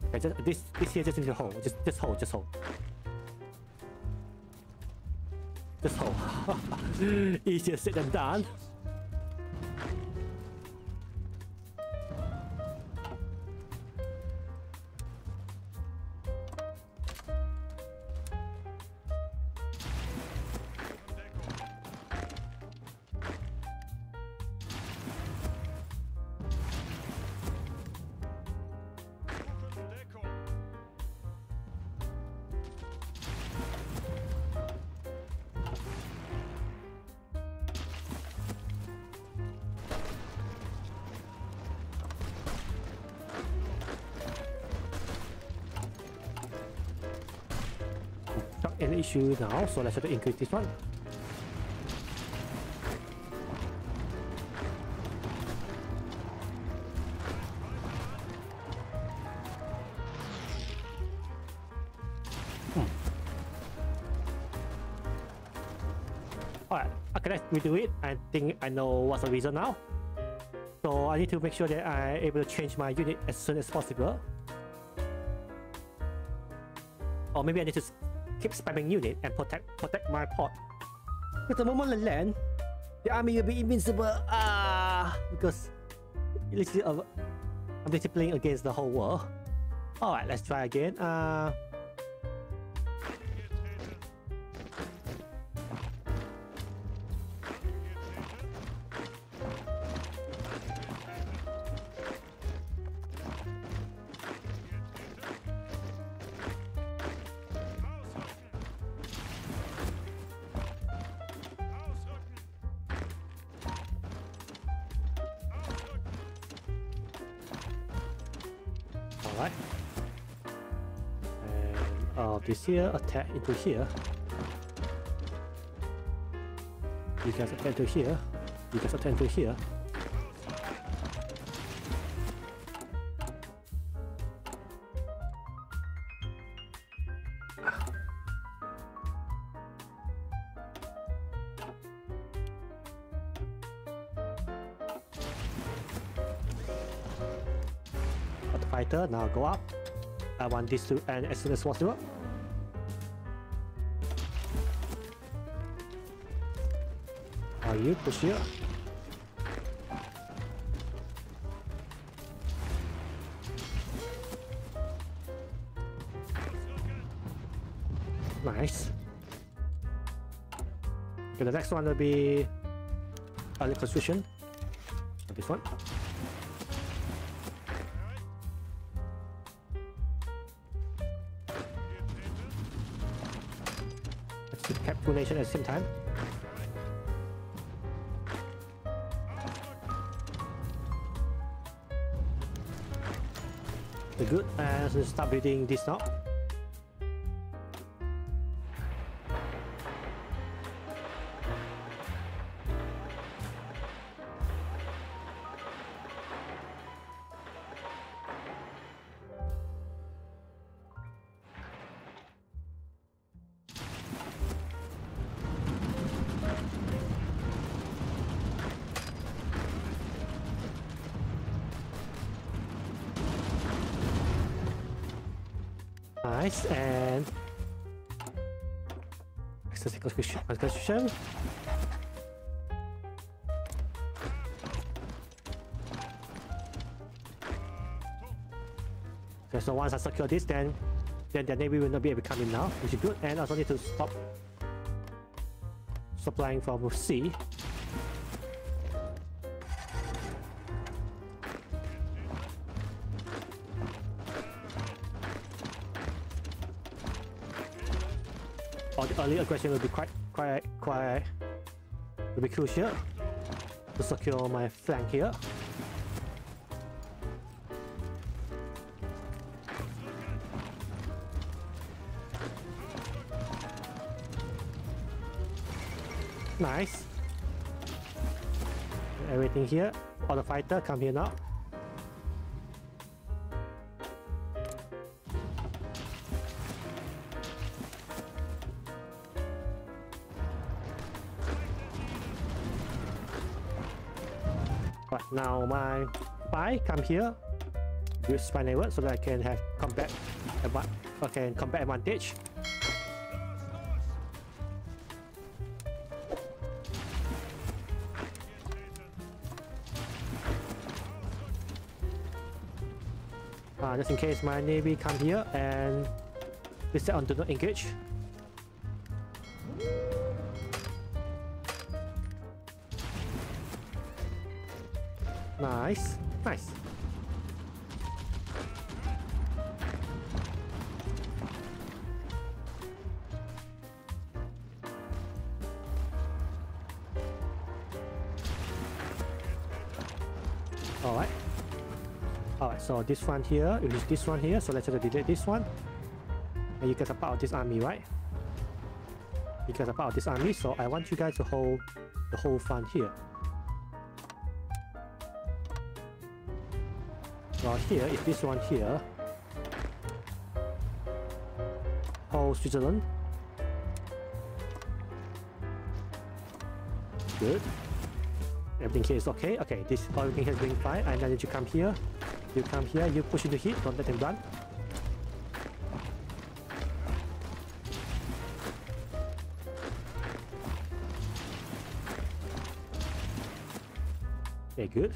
Okay, this here just need to hold. Just hold. Just hold. Just hold. Easier said than done. Not an issue now, so let's try to increase this one. Alright, okay, let's redo it. I think I know what's the reason now. So I need to make sure that I'm able to change my unit as soon as possible. Or maybe I need to keep spamming unit and protect my port. But the moment I land, the army will be invincible. Because literally I'm literally playing against the whole world. Alright, let's try again. Alright. And this here attack into here. You guys attack into here. You guys attack into here. Fighter, now go up. I want this to end as soon as possible. Are you push here? Nice. Okay, the next one will be early construction. This one. Capitulation at the same time. Good, and so start building this now. Nice, and access construction. Okay, so once I secure this, then the navy will not be able to come in now, which is good. And I also need to stop supplying from sea. Or the early aggression will be quite will be crucial to secure my flank here. Nice. Everything here. All the fighter come here now. Right, now my spy come here. Good spy network so that I can have combat combat advantage. Just in case my navy come here and we set on do not engage. Nice, nice. Alright, so this one here, it is this one here, so let's just delete this one. And you guys are part of this army, right? You guys are part of this army, so I want you guys to hold the whole front here. Well, here is this one here. Hold Switzerland. Good. Everything here is okay. Okay, this everything here is going fine. And then you come here. You come here, you push into hit, don't let them run. Okay, good.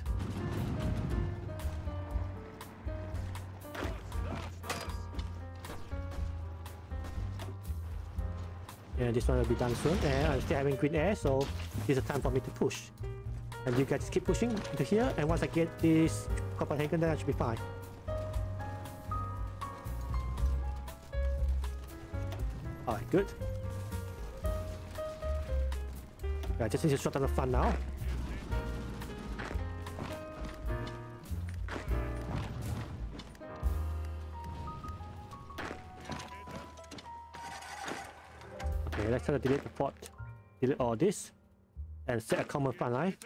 And this one will be done soon. And I'm still having green air, so this is the time for me to push. And you guys keep pushing into here, and once I get this Copenhagen, then I should be fine. Alright, good. I just need to shut down the front now. Okay, let's try to delete the port. Delete all this. And set a common front line.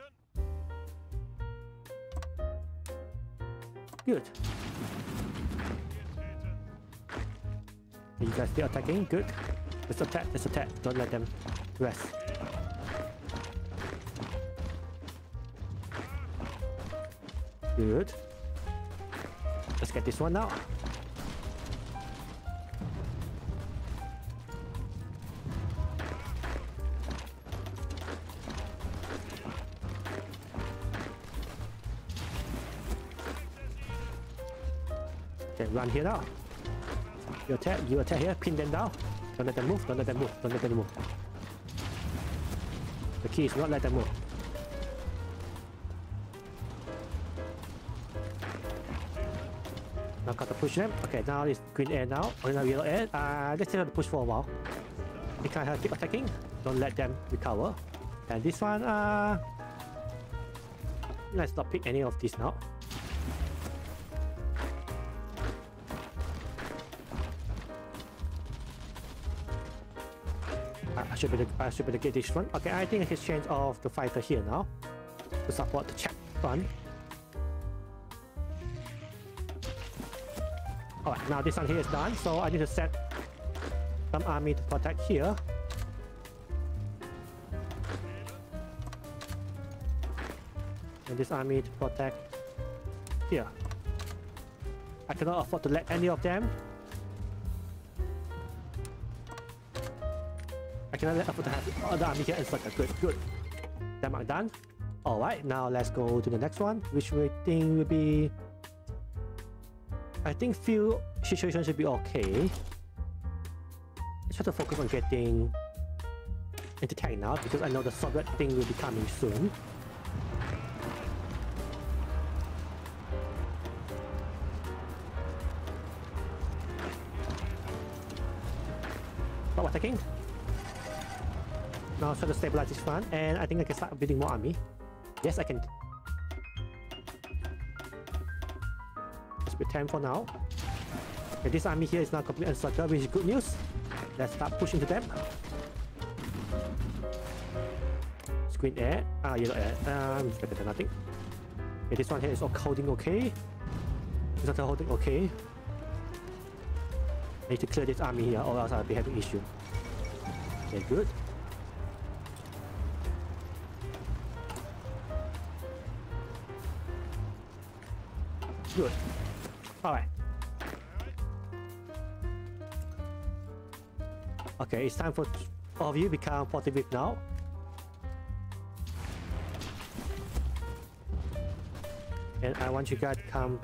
Good. You guys still attacking? Good. Just attack, just attack. Don't let them rest. Good. Let's get this one now. Okay, run here now. You attack here, pin them down. Don't let them move, don't let them move, don't let them move. The key is not let them move. Now got to push them. Okay, now it's green air now, or now yellow air. Let's try to push for a while. You can keep attacking, don't let them recover. And this one, let's not pick any of these now. I should better get this one. Okay, I think I can change off the fighter here now to support the Czech front. Alright, now this one here is done, so I need to set some army to protect here. And this army to protect here. I cannot afford to let any of them. I cannot afford to have other army here and sucker. Good, good. That mark done. Alright, now let's go to the next one, which we think will be... I think few situations should be okay. Let's try to focus on getting into tank now, because I know the Soviet thing will be coming soon. Stop attacking. Now try to stabilize this front, and I think I can start building more army. Yes, I can. Let's be 10 for now. Okay, this army here is now completely encircled, which is good news. Let's start pushing to them. Green air, yellow air, it's better than nothing. Okay, this one here is holding okay. This one holding okay. I need to clear this army here, or else I'll be having issue. Okay, good. Good. Okay, it's time for all of you become 40 VIP now. And I want you guys to come.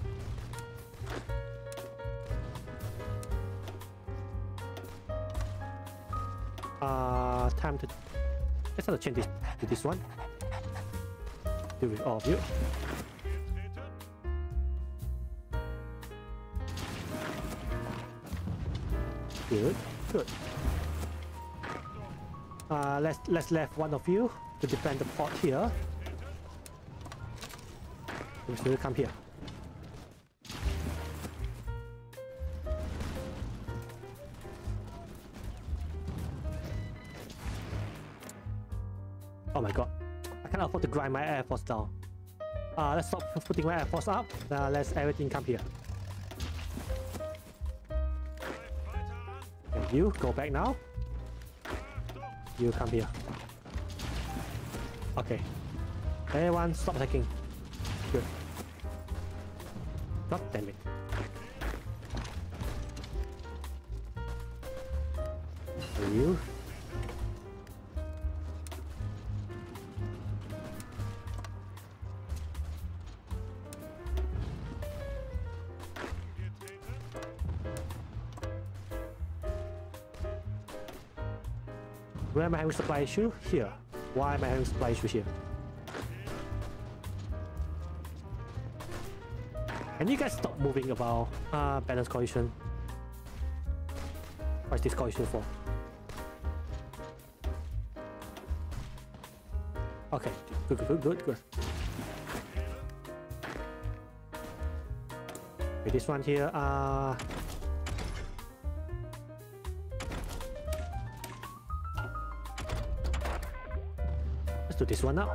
Time to. Let's have to change this to this one. Do with all of you. Good, good. Let's left one of you to defend the port here. Let's come here. Oh my god. I can't afford to grind my air force down. Let's stop putting my air force up. Let's everything come here. And you go back now. You come here. Okay. Everyone stop attacking. Good. God damn it. And you. Where am I having supply issue? Here. Why am I having supply issue here? Can you guys stop moving about balance coalition? What is this coalition for? Okay, good. Okay, this one here, let's do this one now.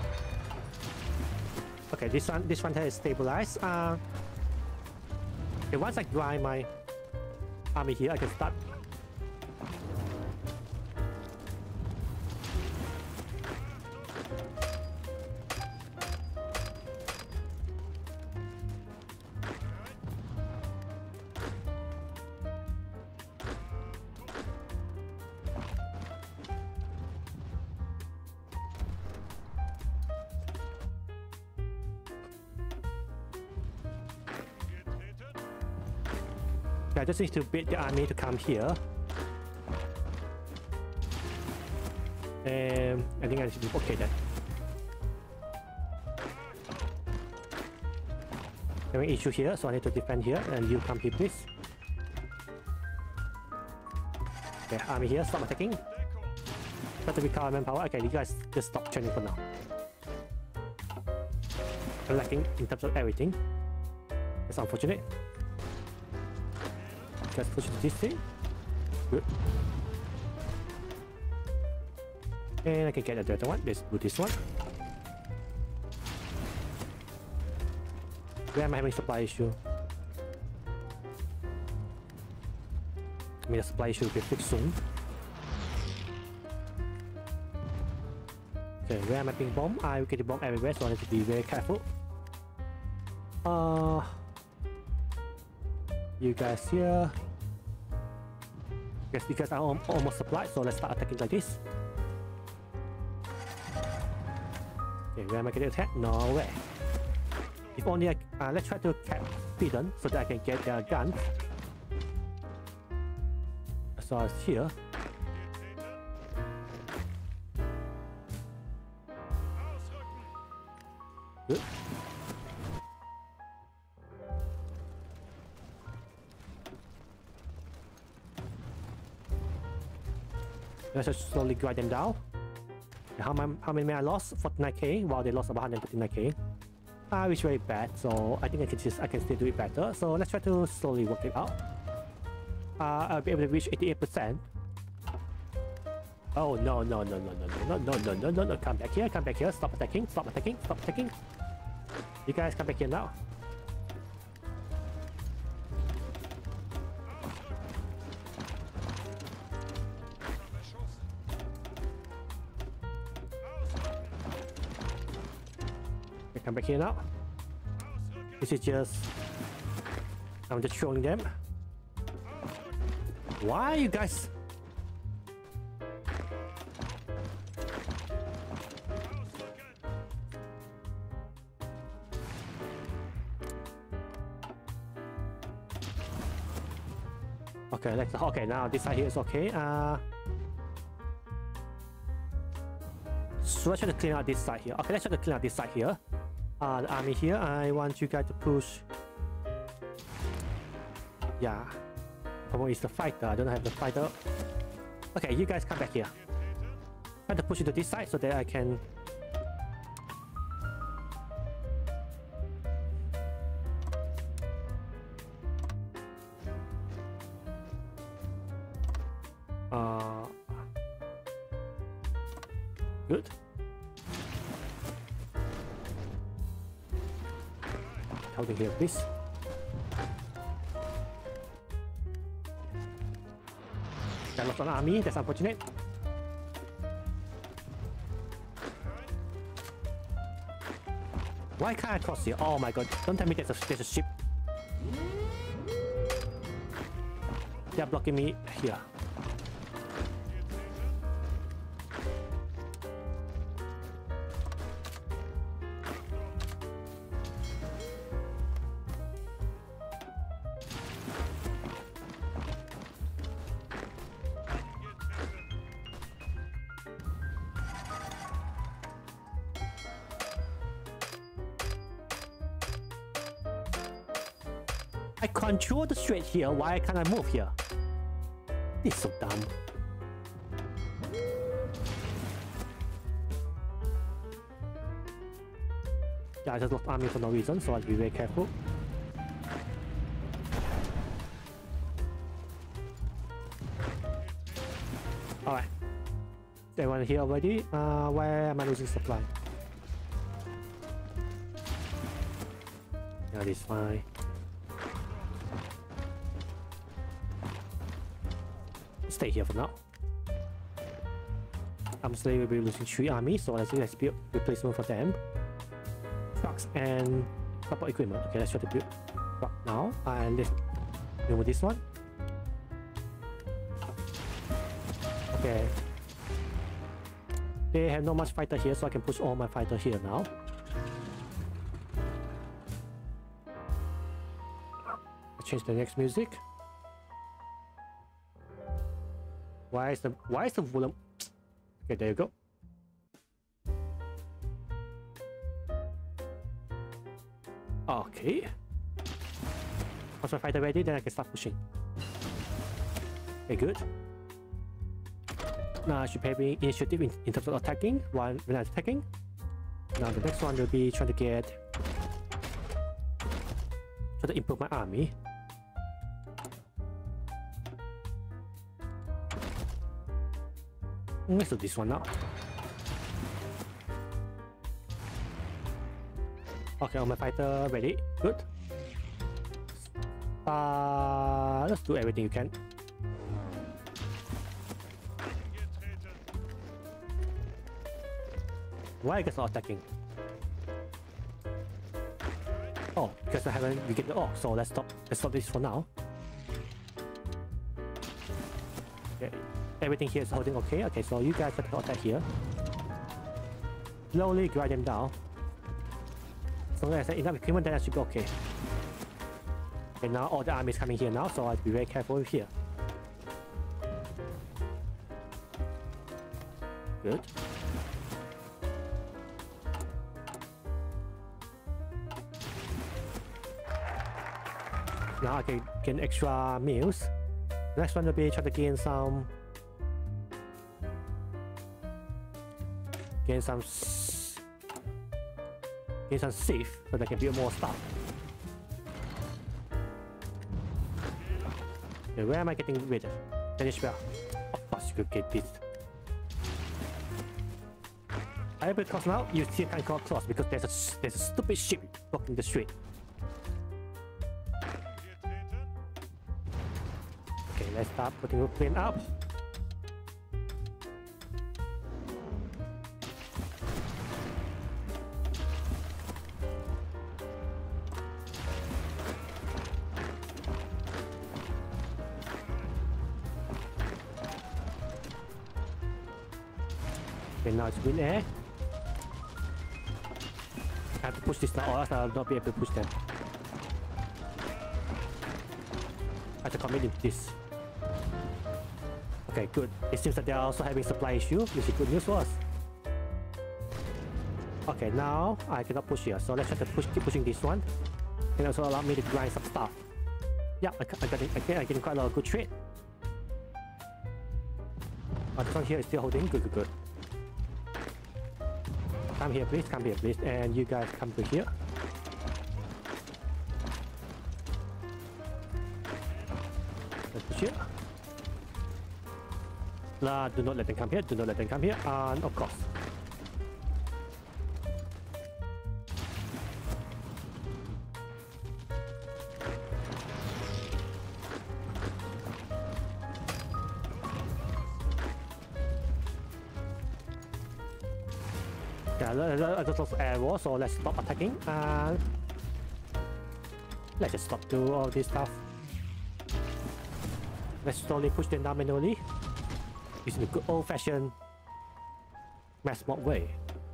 Okay, this one here is stabilized. Okay, once I grind my army here, I can start. I just need to beat the army to come here. And I think I should be okay then. Having issue here, so I need to defend here, and you come here please. Okay, army here, stop attacking. Try to recover manpower. Okay, you guys just stop training for now. I'm lacking in terms of everything. It's unfortunate. Let's push this thing. Good. And I can get the other one. Let's do this one. Where am I having supply issue? I mean, the supply issue will be fixed soon. Okay, where am I being bombed? I will get the bomb everywhere, so I need to be very careful. You guys here. Yes, because I'm almost supplied, so let's start attacking like this. Okay, where am I getting attacked? No way. If only I let's try to cap Sweden so that I can get their guns. So it's here. Good. Let's just slowly grind them down. How many men I lost? 49k, while they lost about 139k. Which is very bad, so I think I can still do it better. So let's try to slowly work it out. I'll be able to reach 88%. Oh no, come back here, stop attacking. You guys come back here now. Come back here now. This is just... I'm just showing them. Why you guys Okay, okay, now this side here is okay. So let's try to clean out this side here. Okay, let's try to clean out this side here. The army here, I want you guys to push. Yeah. Problem is the fighter. I don't have the fighter. Okay, you guys come back here. Try to push it to this side so that I can. Good. Holding here, please. Got lost on army, that's unfortunate. Why can't I cross here? Oh my god, don't tell me there's a ship. They're blocking me here. I control the strait here, why can't I move here? This is so dumb. Yeah, I just lost army for no reason, so I'll be very careful. Alright. Is everyone here already? Where am I losing supply? Yeah, this is fine. Stay here for now. I'm slowly will be losing 3 armies, so let's build replacement for them. Trucks and support equipment. Okay, let's try to build truck now. And let's remove this one. Okay. They have not much fighter here, so I can push all my fighter here now. I'll change the next music. Why is the volume? Okay, there you go. Okay. Once my fighter ready, then I can start pushing. Okay, good. Now I should pay initiative in terms of attacking when I'm attacking. Now the next one will be trying to improve my army. Let's do this one now. Okay, all my fighter ready. Good. Let's do everything you can. Why are you guys not attacking? Oh, because I haven't regained the orc, so let's stop this for now. Okay. Everything here is holding okay. Okay, so you guys have to attack here. Slowly grind them down. So as I enough equipment, then I should be okay. Okay, now all the army is coming here now, so I'll be very careful here. Good. Now I can gain extra meals. Next one will be try to gain some safe so that I can build more stuff. Okay, where am I getting rid of? Danish Bell. Of course you could get this. I able to cross now? You still can't cross because there's a stupid ship blocking the street. Okay, let's start putting a plane up. Okay, now it's wind air. I have to push this now, or else I'll not be able to push them. I have to commit into this. Okay, good. It seems that they are also having supply issue, which is good news for us. Okay, now I cannot push here, so let's try to keep pushing this one. Can also allow me to grind some stuff. Yeah, I'm getting quite a lot of good trade. This one here is still holding. Good, good, good. Come here, please. Come here, please. And you guys come to here. Let's push here. Do not let them come here. Do not let them come here. And of course. Yeah, just lost air wall, so let's stop attacking and let's just stop doing all this stuff. Let's slowly push them down manually using the good old-fashioned mass mod way.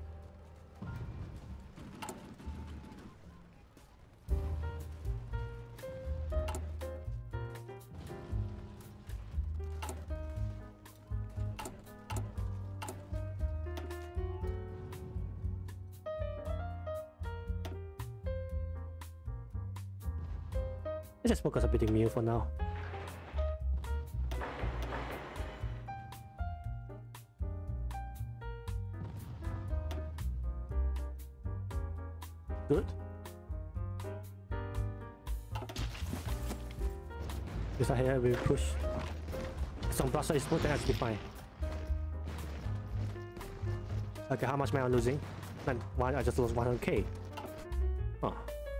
Let's just focus on building Mew for now. Good. This side here we push. Some blaster is smooth and actually fine. Okay, how much am I losing? I just lost 100k. Oh.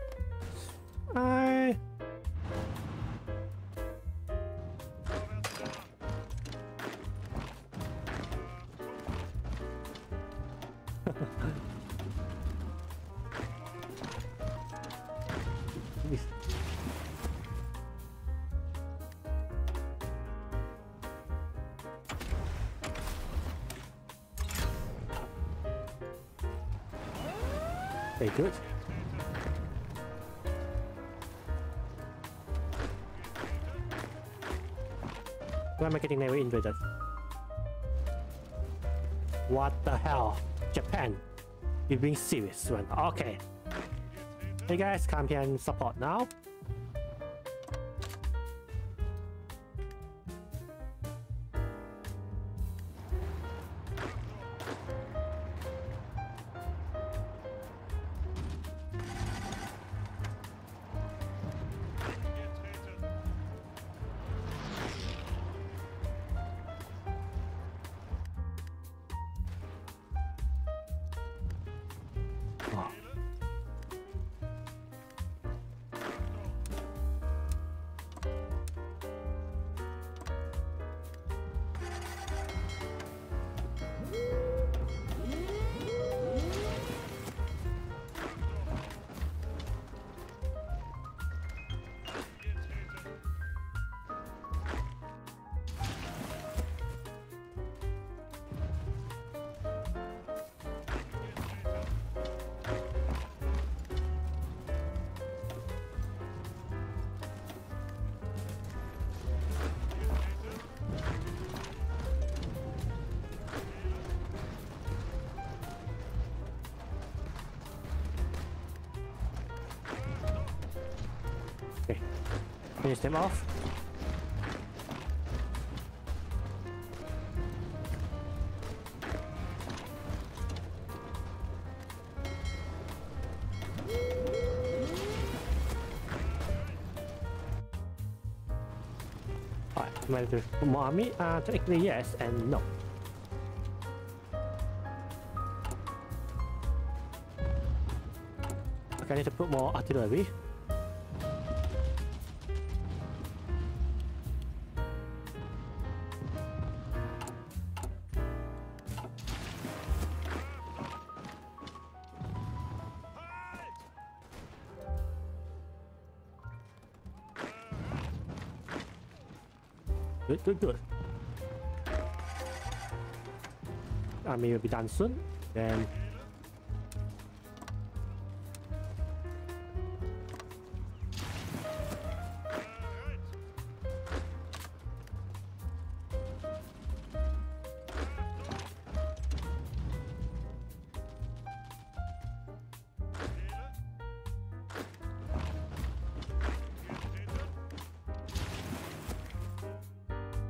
Very good. Why am I getting never invaded? What the hell? Japan, you're being serious, man. Okay. Hey guys, come here and support now. Finish them off. Alright, I'm ready to put more army. Technically yes and no. Okay, I need to put more artillery. Good, good, good. Army will be done soon. Then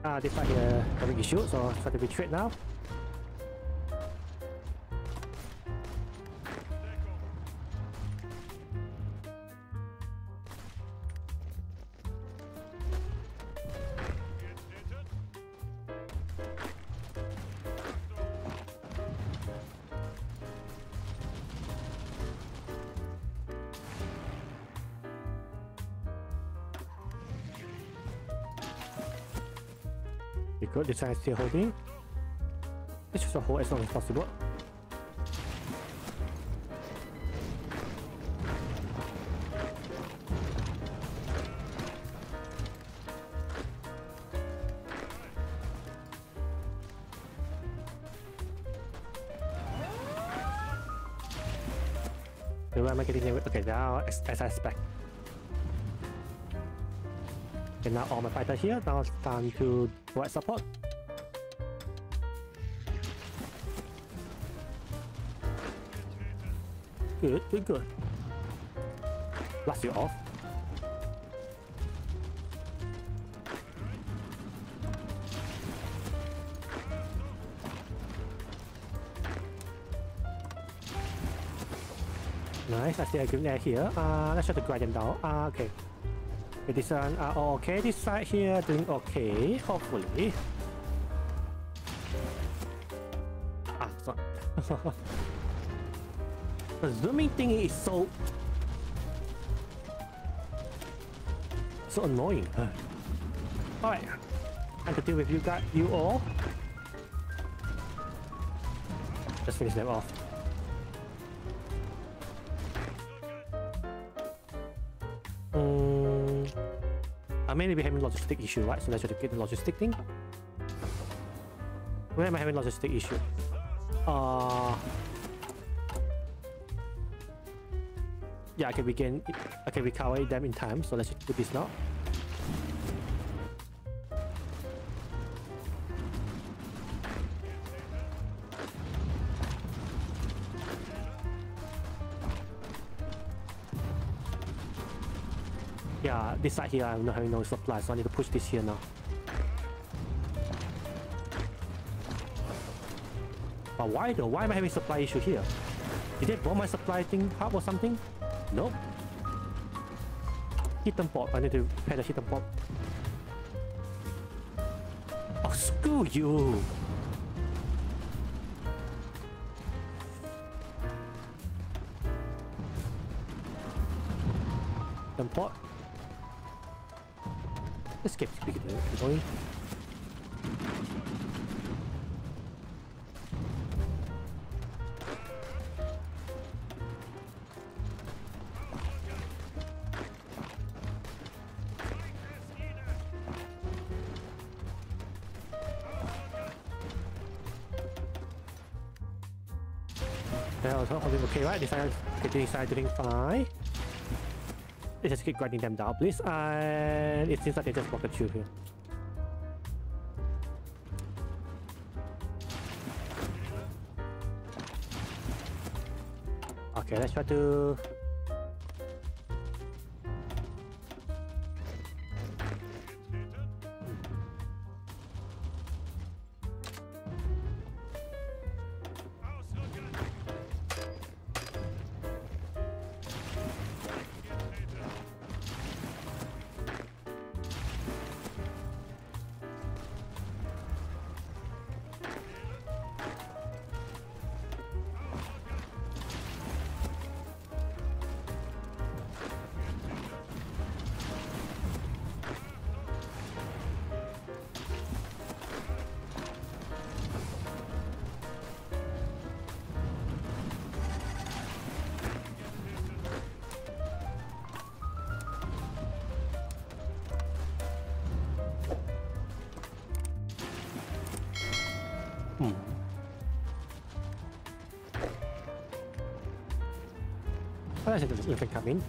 This side here having issue, so try to retreat now. Good, this side is still holding. Let's just hold as long as possible. Where am I getting there? Okay, now as I expect. Okay, now all my fighters here. Now it's time to provide support. Good, good, good. Blast you off. Nice, I see a good layer here. Let's try to grind them down. Okay. Okay, this one all okay. This side here doing okay, hopefully. Sorry. The zooming thing is so annoying. Alright, time to deal with you all. Just finish them off. I may be having logistic issue, right? So let's try to get the logistic thing. Where am I having logistic issue? Yeah, I can recover them in time. So let's just do this now. Yeah, this side here I'm not having no supply, so I need to push this here now. But why though? Why am I having supply issue here? Did they bomb my supply thing up or something? Nope. Hidden port. I need to repair the hidden port. Oh, screw you! Hidden port. Let's get going. Okay, right? This side doing fine. Let's just keep grinding them down, please. And it seems like they just blocked the tube here. Okay, let's try to... I said there's infant coming.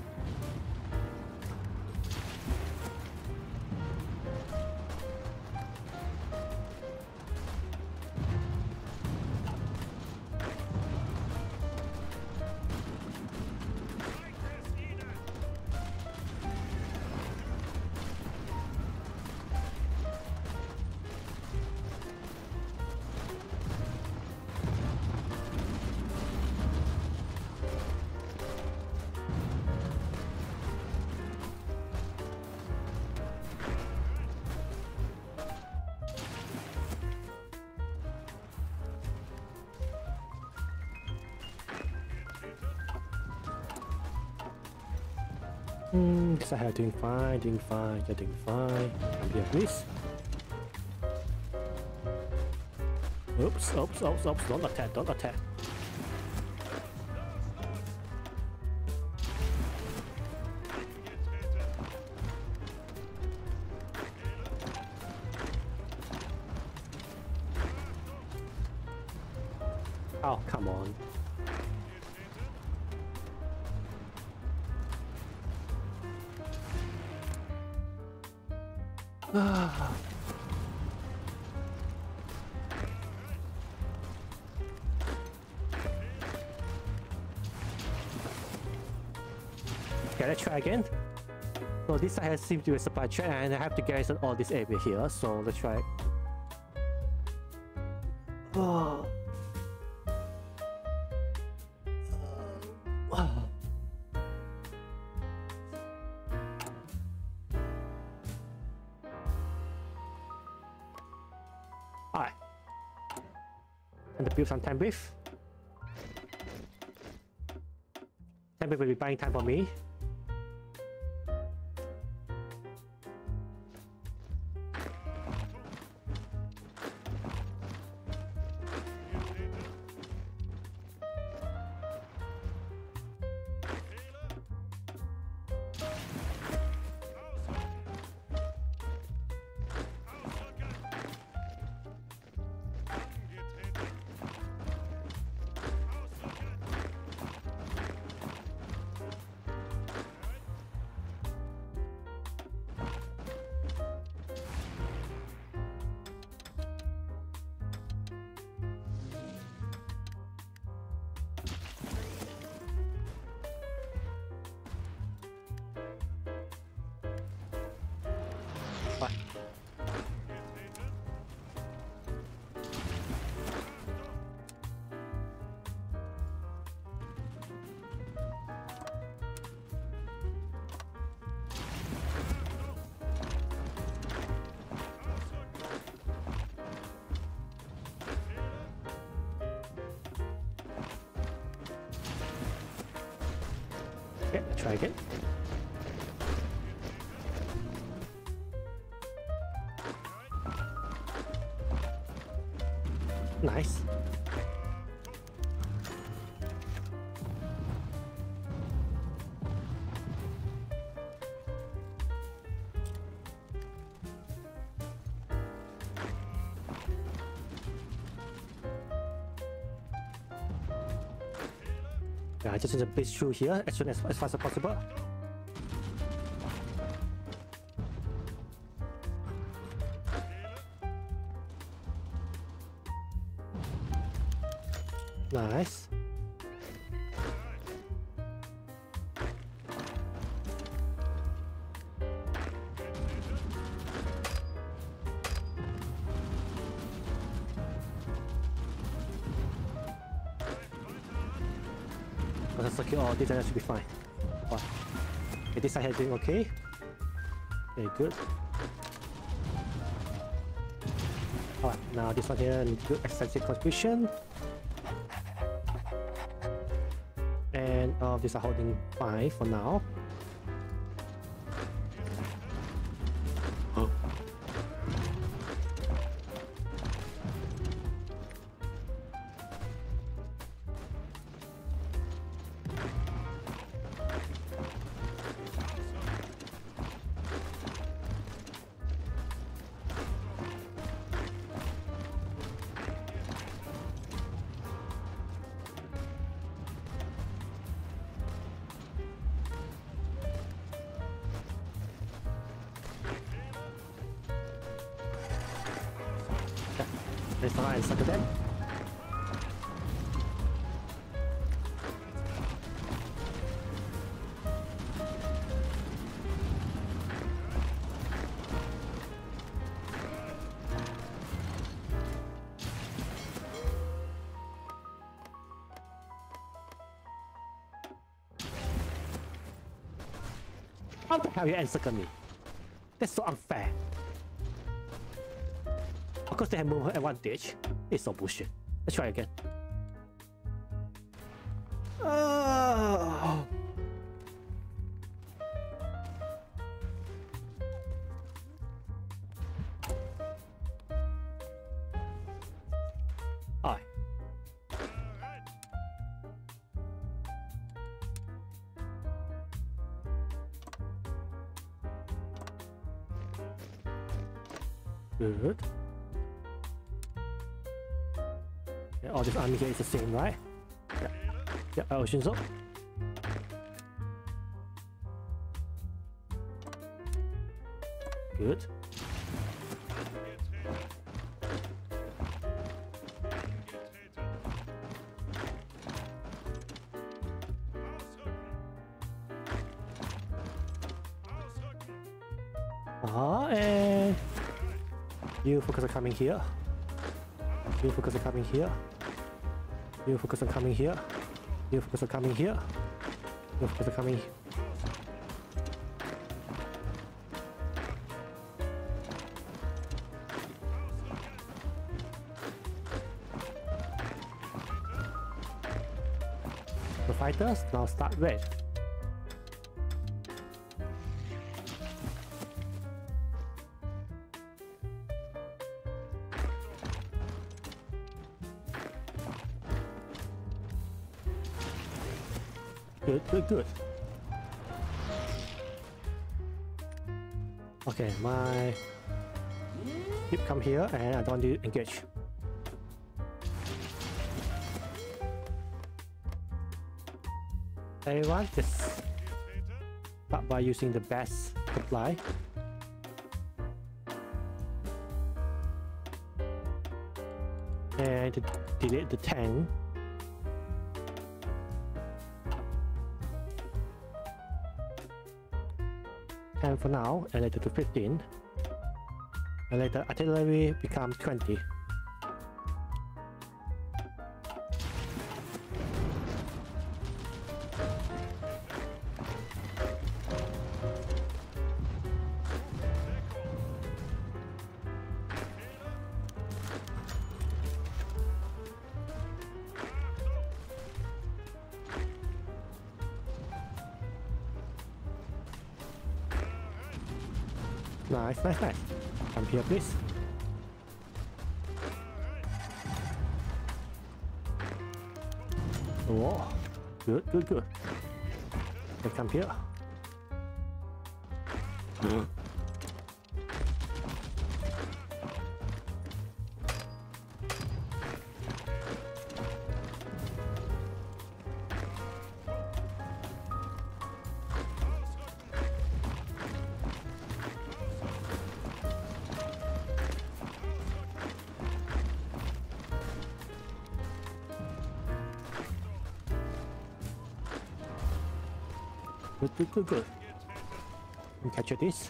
This I have doing fine, you're doing fine. Come here, please. Oops, don't attack, don't attack. Oh, come on. Okay, let's try again. So this side has seemed to be a supply chain and I have to garrison all this area here, so let's try it. Oh. Alright. And to build some time brief. Time brief will be buying time for me. Okay, let's try again. Nice. Yeah, I just need to blaze through here as fast as possible. Nice. Let's secure all this and that should be fine. Wow. Okay, this side is doing okay. Very good. Alright, now this one here needs good extensive contribution. And all of these are holding fine for now. Let's try and sucker them. How the hell you encircle me? That's so unfair. Of course they have movement advantage. It's so bullshit. Let's try again. Good. Yeah, all this army here is the same, right? Yeah, yeah, I assume so. Good. And you focus on coming here. You focus on coming here. You focus on coming here. You focus on coming here. You focus on coming here. The fighters now start red. Good. Okay, my ship come here and I don't need to engage. Everyone just start by using the best supply. And to delete the tank. And for now, elevate to 15. And later artillery becomes 20. Nice. Come here, please. Oh, good. Okay, come here. Good. And capture this.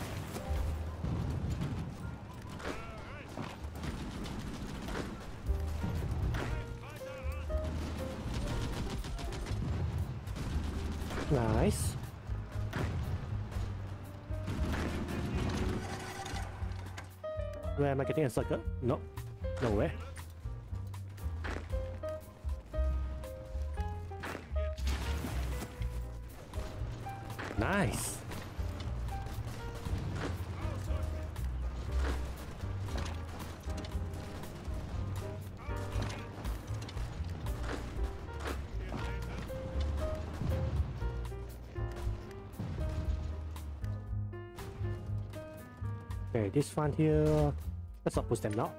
Nice. Where am I getting a sucker? No, nowhere. Nice. Okay, this one here, let's not push them now.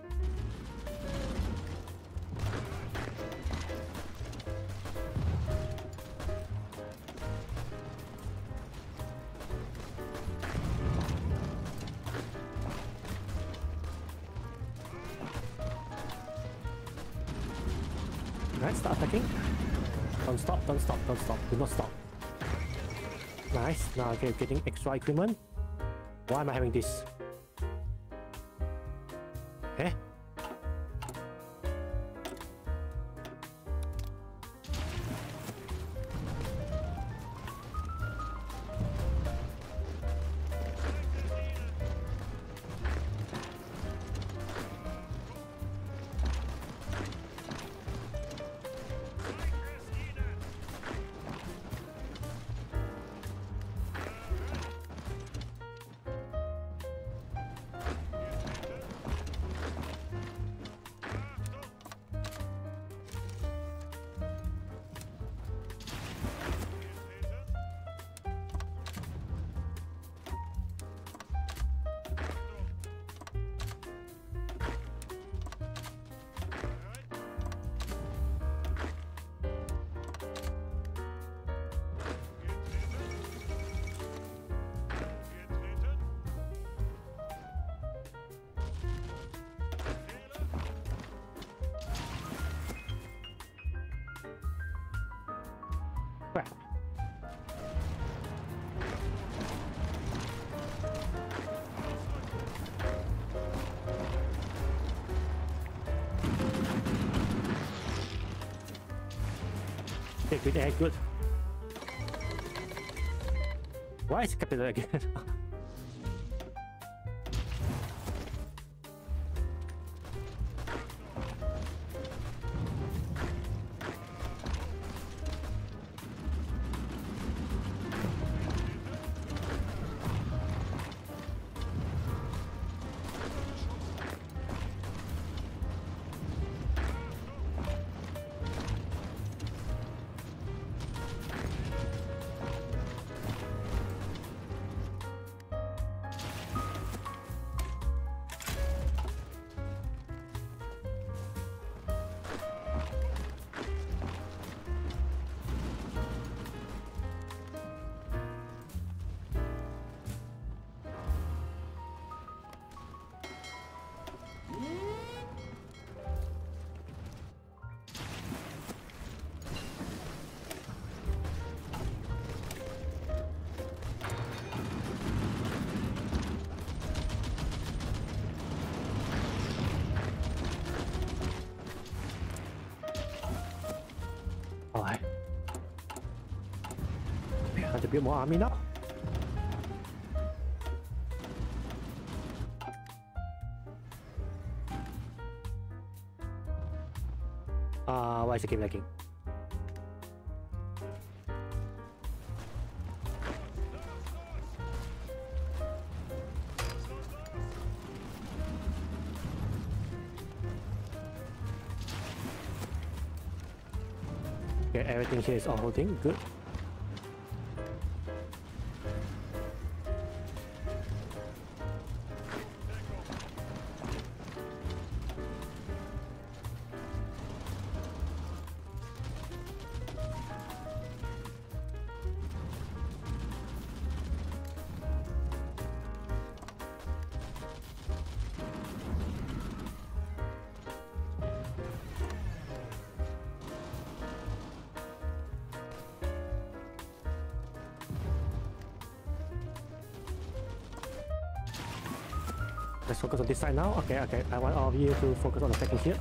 Right, start attacking. Don't stop. Do not stop. Nice. Now I'm getting extra equipment. Why am I having this? Eh? Okay, good air, good. Why is it capital again? Alright. We have to build more army now. Why is the game lagging? Okay, everything here is all holding, good. Let's focus on this side now. Okay, okay. I want all of you to focus on attacking here.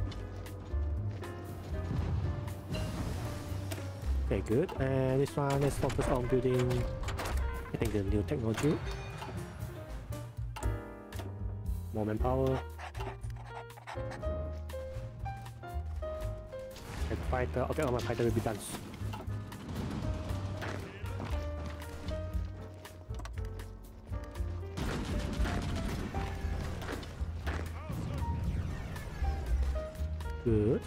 Okay, good. And this one, let's focus on building, I think, the new technology. More manpower. And fighter. Okay, all my fighter will be done. Good.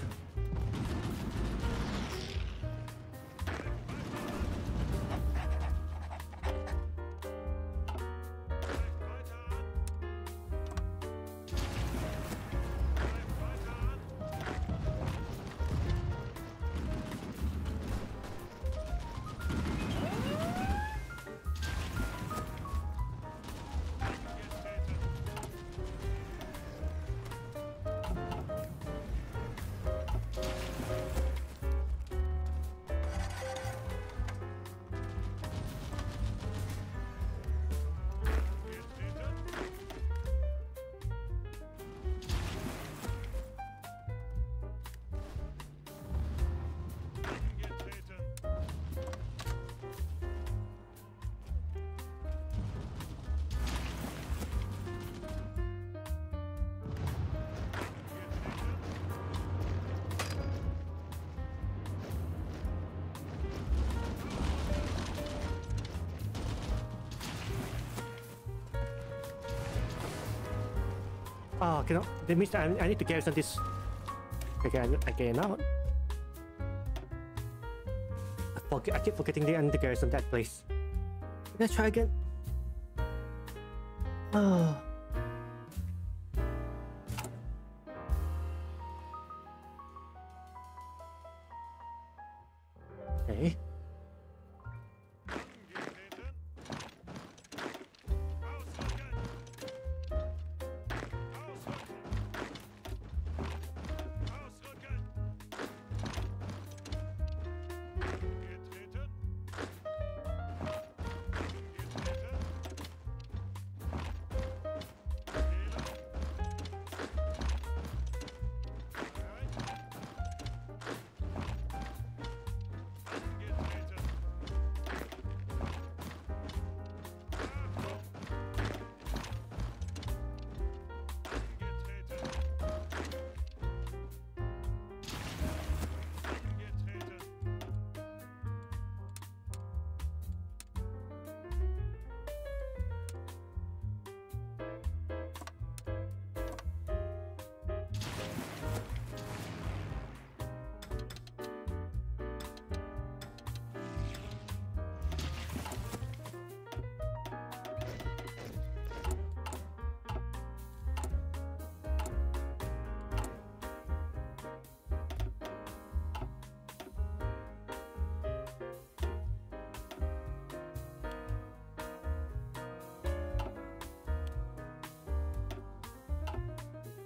Oh, okay, no. That means I need to garrison this. Okay, okay, now. I keep forgetting I need to garrison that place. Let's try again. Oh. Okay.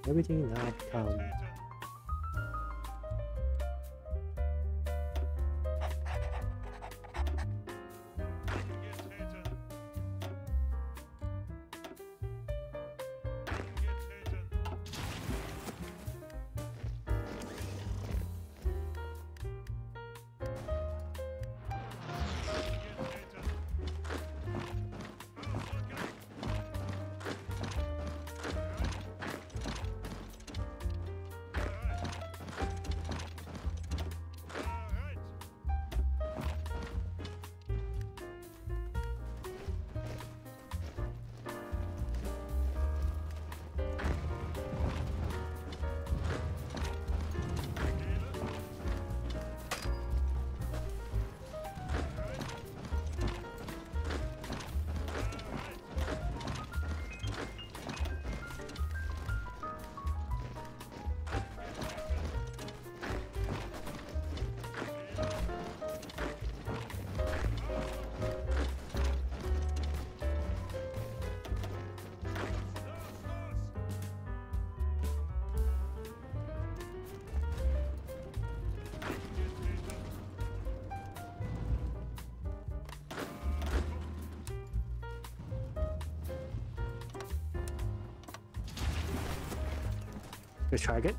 Everything now become. Let's try again.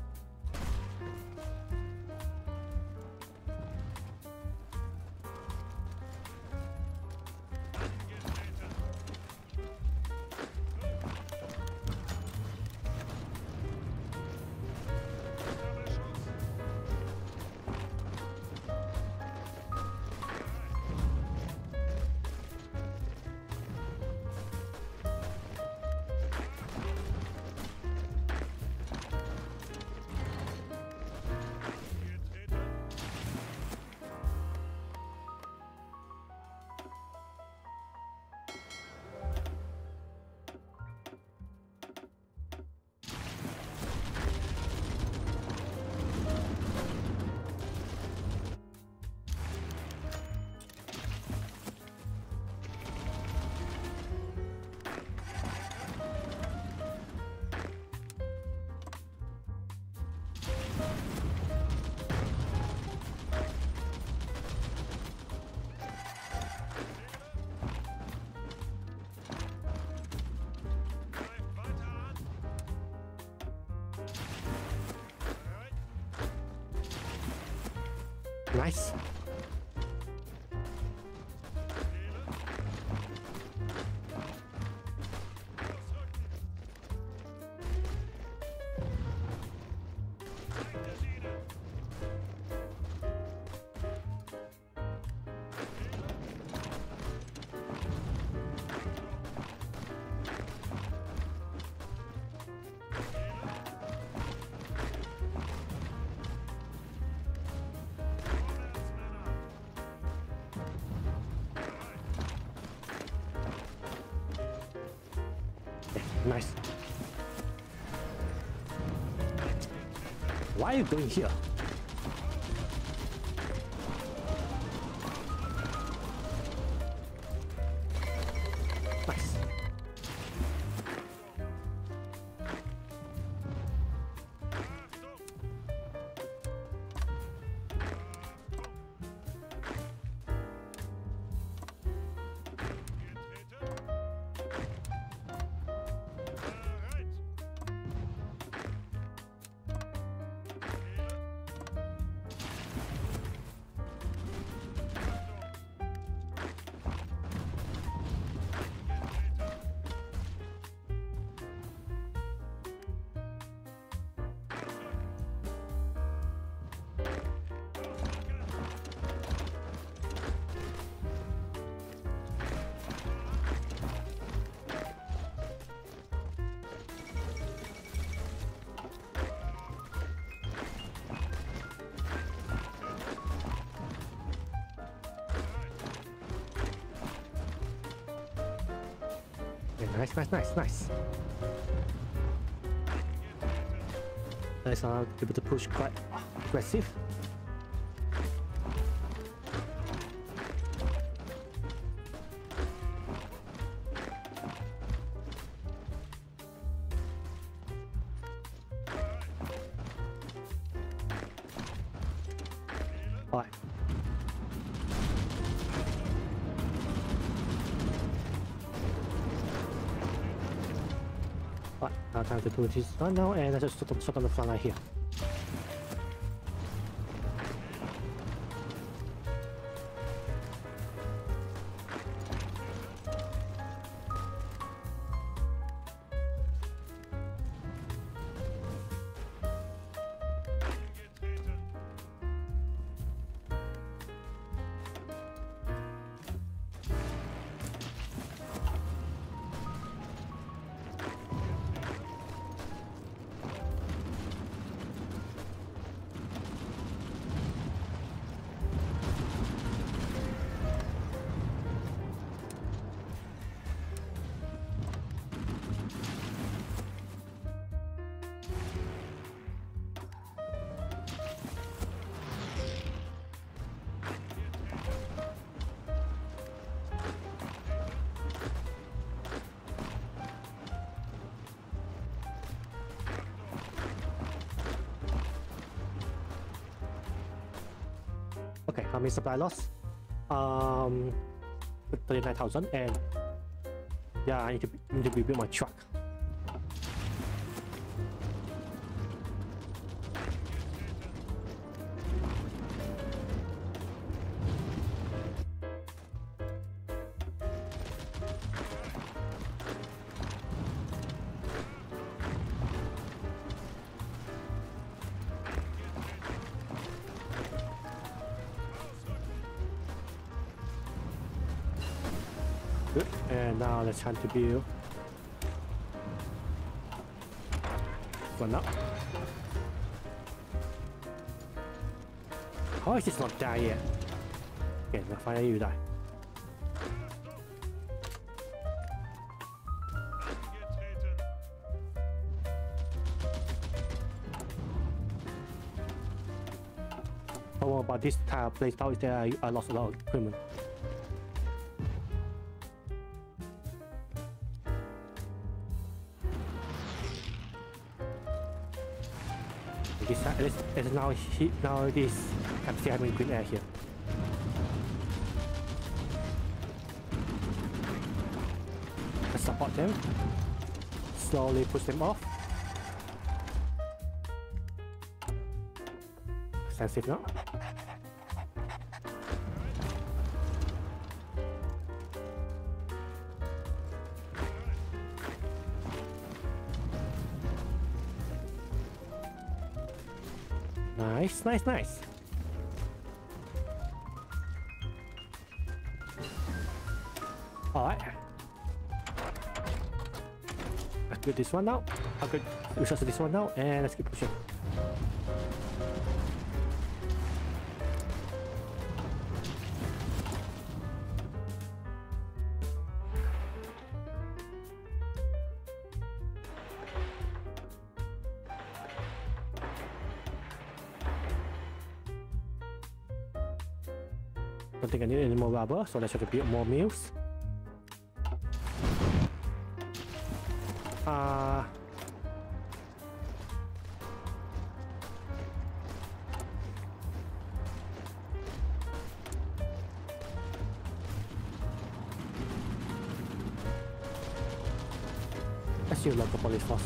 Nice. Nice. Why are you going here? Nice. Nice, nice, nice, nice. Nice, I'll be able to push quite aggressive. Now time to do this one now, and let's just shut on the front line here. Okay, how many supply loss? 39,000, and yeah, I need to rebuild my truck. Good, and now let's try to build one up. How is this not die yet? Okay, now finally you die. Oh, about this tile place out is there, I lost a lot of equipment. This now this I'm still having green air here. Let's support them. Slowly push them off. Sensitive now. Nice, nice, nice. Alright. Let's do this one now. Upgrade resources this one now, and let's keep pushing. Don't think I need any more rubber, so let's try to build more mills. Let's use local police force.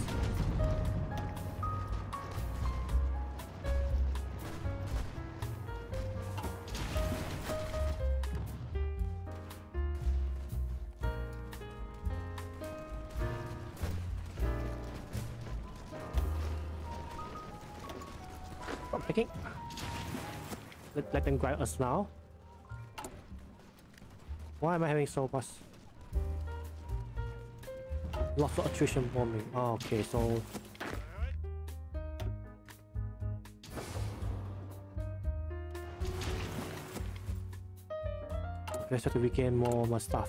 Stop picking. Let them grab us now. Why am I having so much? Lots of attrition bombing. Oh, okay, so let's try to regain more stuff.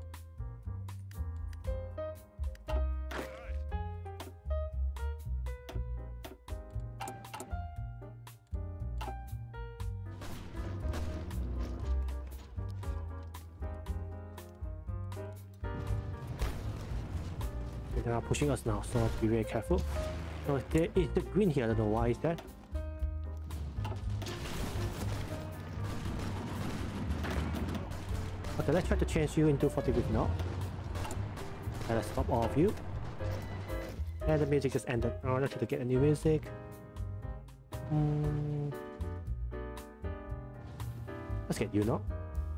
They are pushing us now, so be very careful. So there is the green here. I don't know why is that. Okay, let's try to change you into 40 with now. And let's stop all of you. And the music just ended. Oh, let's try to get a new music. Let's get you now.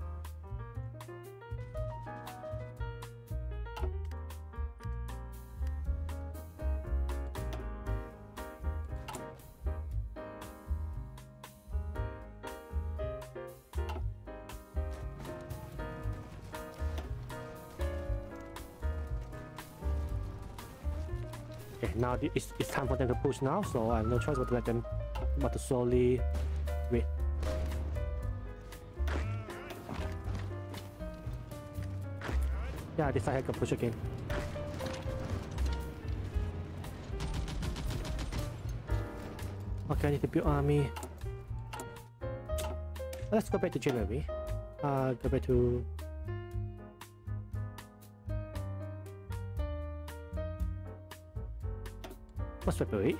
Okay, now it's time for them to push now, so I have no choice but to let them, but to slowly wait. Yeah, I decided I can push again. Okay, I need to build army. Let's go back to January. Go back to... What's February?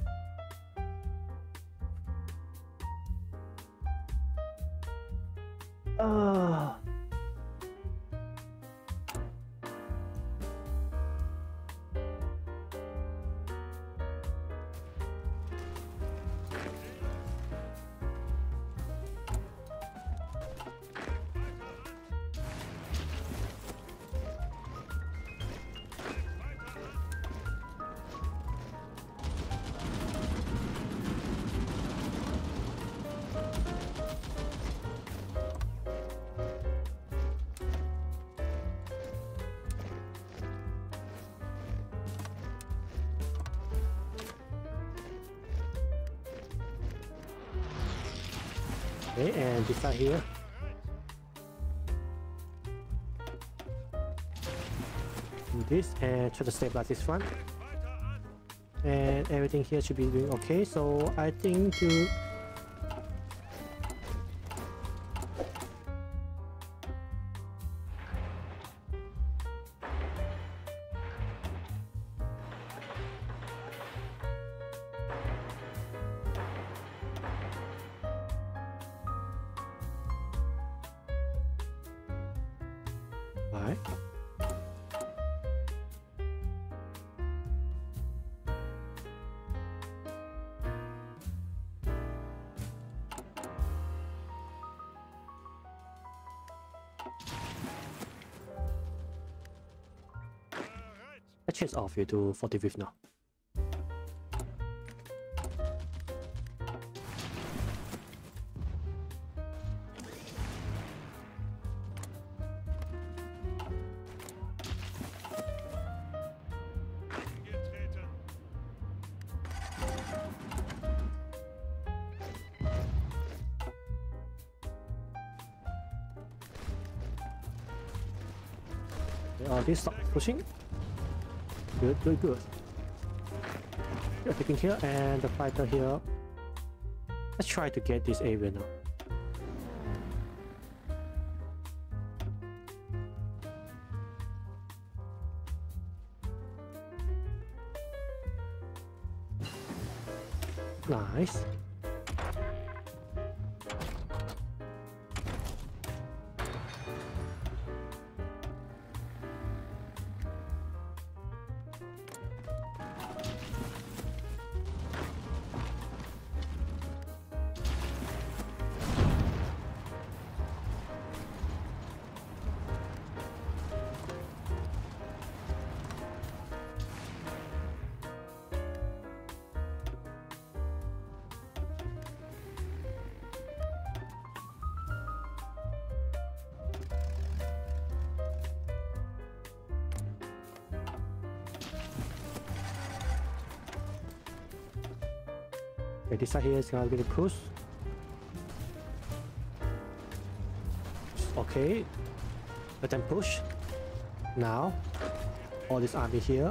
Okay, and this side here. Do this and try to stabilize this front. And everything here should be doing okay, so I think to... Alright. Let's change off here to 45th now. This stop pushing. Good, good, good. You're taking here and the fighter here. Let's try to get this area now. Nice. Okay, this side here is gonna be the push. Okay, let them push. Now, all this army here.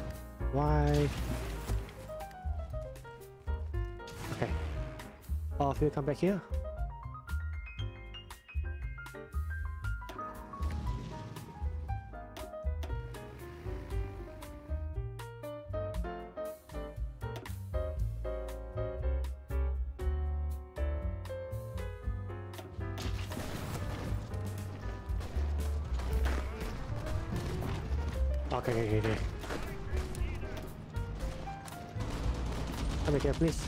Why? Okay. We'll come back here. Okay. Come back here, please.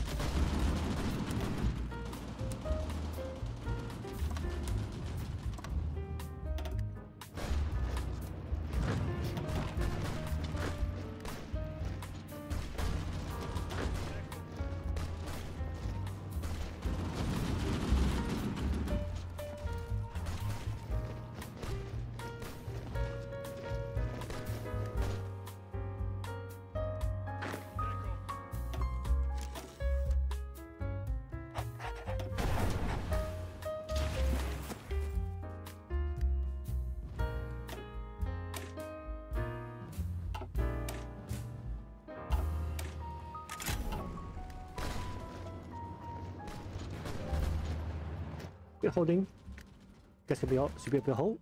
We're holding. Guess should be able to hold.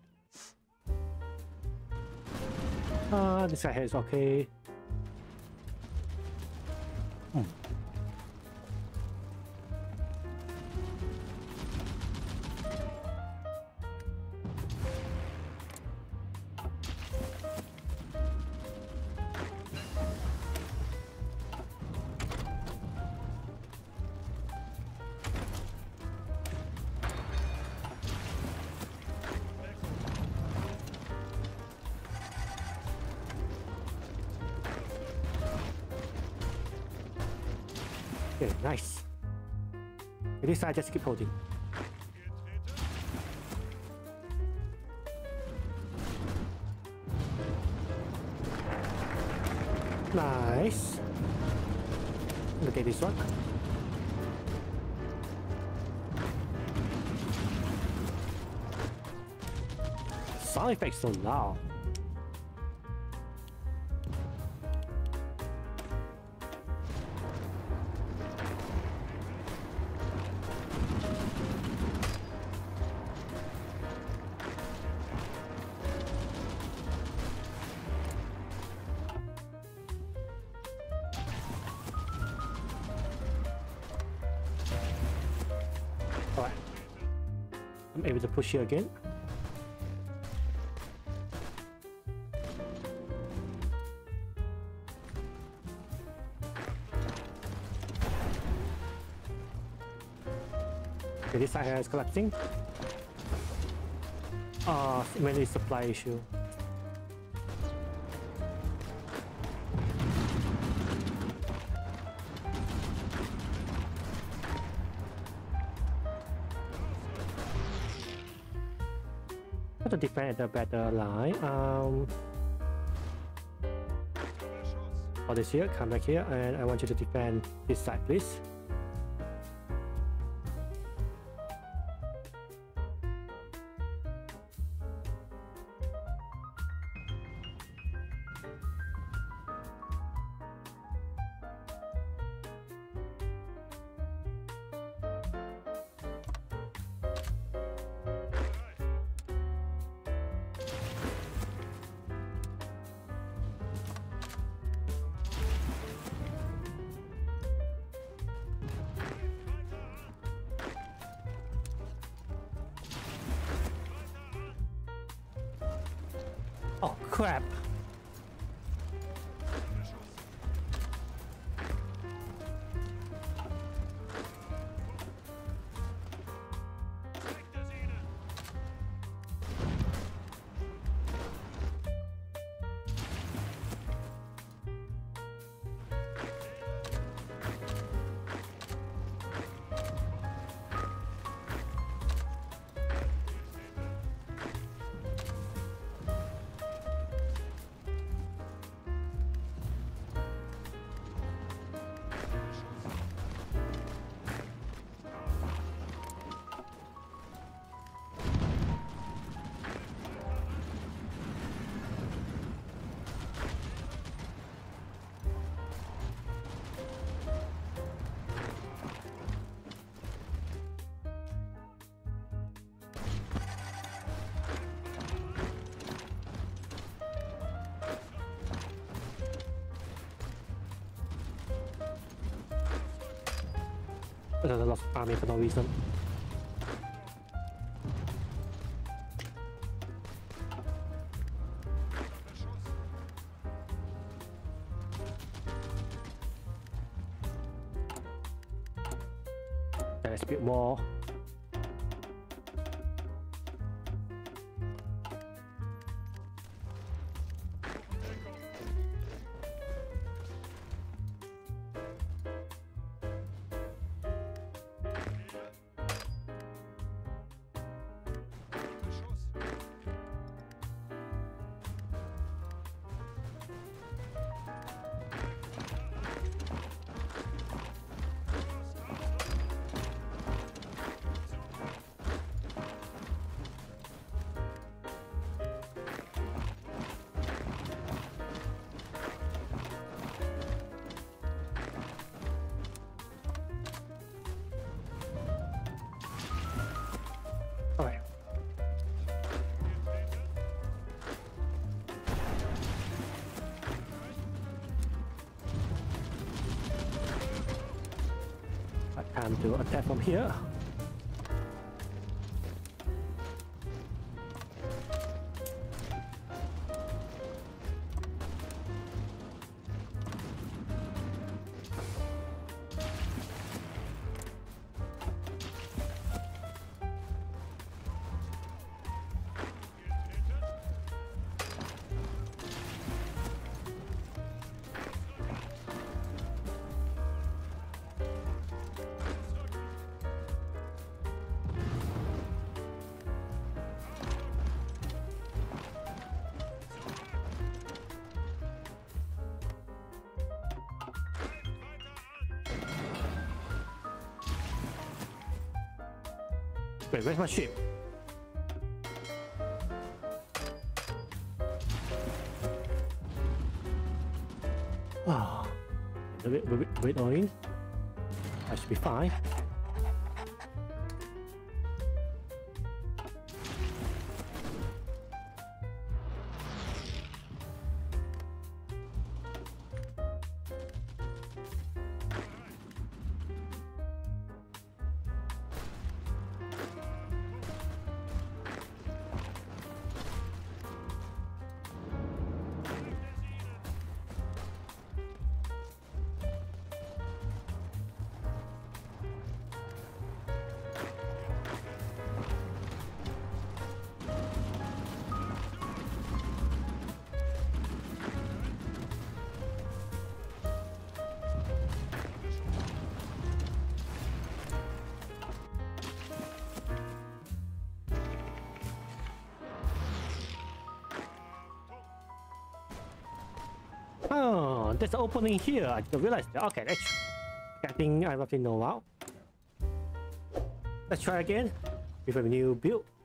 This guy here is okay. Okay, nice. With this side, just keep holding. Nice. Look at this one. Sound effects so loud. Alright. I'm able to push here again. Okay, this side here is collapsing. Mainly supply issue. To defend at a better line. All this here, come back here, and I want you to defend this side, please. Oh crap! There's a lot of army for no reason. There's a bit more. Alright. Time to attack from here. Wait, where's my ship? Oh, a bit annoying. I should be fine. Oh, there's an opening here. I didn't realize that. Okay, I think I roughly know now. Let's try again with a new build.